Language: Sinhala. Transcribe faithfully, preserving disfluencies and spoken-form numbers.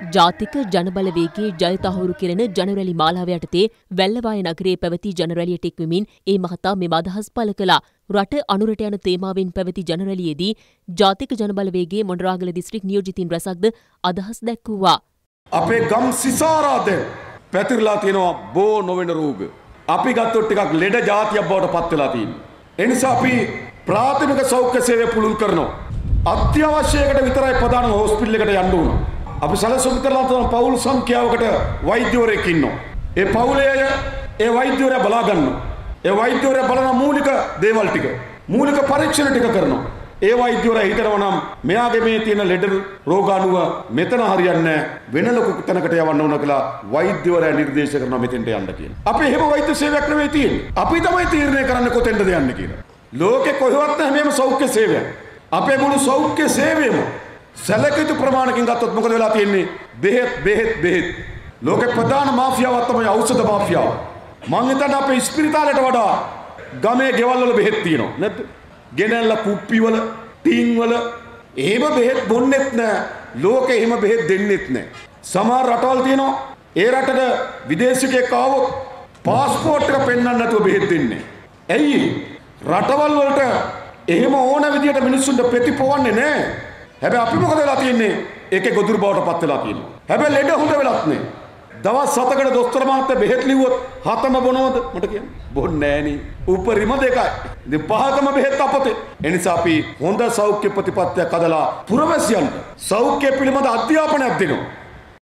ජාතික ජනබලවේගයේ ජය තහවුරු කෙරෙන ජනරැලි මාලාව යටතේ වැල්ලවාය නගරයේ පැවති ජනරැලියට එක්වෙමින් ඒ මහතා මෙම අදහස් පළ කළා. රට අනුරට යන තේමාවෙන් පැවති ජනරැලියේදී ජාතික ජනබලවේගයේ මොණරාගල දිස්ත්‍රික් නියෝජිතින් රැසක්ද අදහස් දැක්වුවා. අපේ ගම් සිසාරාද පැතිරලා තියෙනවා බෝ නොවන රෝග. අපි ගත්තොත් ටිකක් ලෙඩ જાතියක් බවට පත් වෙලා තියෙනවා. ඒ නිසා අපි ප්‍රාථමික සෞඛ්‍ය සේවය පුළුල් කරනවා. අත්‍යවශ්‍යයකට විතරයි ප්‍රධාන හොස්පිටල් එකට යන්න ඕන. අපි සැලසුම් කරලා තියෙන පවුල් සංඛ්‍යාවකට වෛද්‍යවරයෙක් ඉන්නවා. ඒ පවුලේ අය ඒ වෛද්‍යවරයා බලා ගන්නවා. ඒ වෛද්‍යවරයා බලන මූලික දේවල් ටික, මූලික පරීක්ෂණ ටික කරනවා. ඒ වෛද්‍යවරයා හිතනවා නම් මෙයාගේ මේ තියෙන ලෙඩ රෝගාණුව මෙතන හරියන්නේ නැහැ, වෙන ලොකු තැනකට යවන්න ඕන කියලා වෛද්‍යවරයා නිර්දේශ කරනවා මෙතෙන්ට යන්න කියලා. අපි එහෙම වෛද්‍ය සේවයක් නෙවෙයි තියෙන්නේ. අපි තමයි තීරණය කරන්නේ කොතෙන්ද යන්නේ කියලා. ලෝකේ කොහෙවත් නැහැ මේම සෞඛ්‍ය සේවයක්. අපේ මුළු සෞඛ්‍ය සේවයම සැලකිත ප්‍රමාණකින් ගත්තොත් මොකද වෙලා තියෙන්නේ? බෙහෙත් බෙහෙත් බෙහෙත්. ලෝකේ ප්‍රධාන මාෆියාවක් තමයි ඖෂධ මාෆියාව. මං හිතන්නේ අපේ ස්පිරිතාලයට වඩා ගමේ ගෙවල් වල බෙහෙත් තියෙනවා නැද්ද? ගෙනල්ලා කුප්පි වල, ටින් වල එහෙම බෙහෙත් බොන්නෙත් නැහැ. ලෝකේ එහෙම බෙහෙත් දෙන්නෙත් නැහැ. සමහර රටවල් තියෙනවා ඒ රටට විදේශිකයෙක් ආවොත් પાස්පෝර්ට් එක පෙන්වන්න නැතුව බෙහෙත් දෙන්නේ. ඇයි? රටවල් වලට එහෙම ඕන විදියට මිනිස්සුන්ට ප්‍රතිපවන්නේ නැහැ. හැබැයි අපි මොකද වෙලා තියෙන්නේ? ඒකේ ගොදුරු බවට පත් වෙලා තියෙනවා. හැබැයි ලෙඩ හොඳ වෙලත් නේ. දවස් හතකට දොස්තර මහත්තයා බෙහෙත් ලිව්වොත් හතම බොනවද? මට කියන්න. බොන්නේ නෑනේ. උපරිම දෙකයි. ඉතින් පහකම බෙහෙත් අපතේ. ඒ නිසා අපි හොඳ සෞඛ්‍ය ප්‍රතිපත්තියක් හදලා පුරවැසියන්ට සෞඛ්‍ය පිළිබඳ අධ්‍යාපනයක් දෙනවා.